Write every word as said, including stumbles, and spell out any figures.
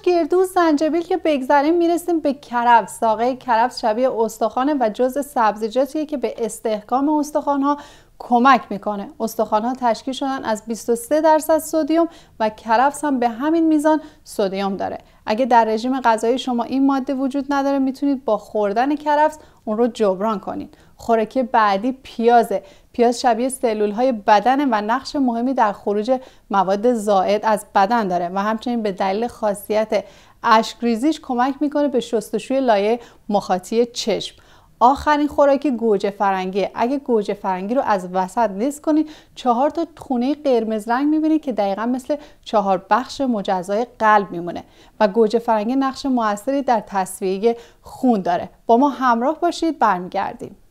گردو، زنجبیل که بگذاریم میرسیم به کرفس. ساقه کرفس شبیه استخوانه و جزء سبزیجاتیه که به استحکام استخوان‌ها کمک میکنه. استخوان‌ها تشکیل شدن از بیست و سه درصد سدیم و کرفس هم به همین میزان سدیم داره. اگه در رژیم غذایی شما این ماده وجود نداره میتونید با خوردن کرفس اون رو جبران کنید. خوراکی بعدی پیازه. پیاز شبیه سلول‌های بدنه و نقش مهمی در خروج مواد زائد از بدن داره و همچنین به دلیل خاصیت اشک‌ریزیش کمک میکنه به شستشوی لایه مخاطی چشم. آخرین خوراکی گوجه فرنگیه. اگه گوجه فرنگی رو از وسط نصف کنید چهار تا خونه قرمز رنگ میبینید که دقیقا مثل چهار بخش مجزای قلب میمونه و گوجه فرنگی نقش موثری در تصفیه خون داره. با ما همراه باشید، برمیگردیم.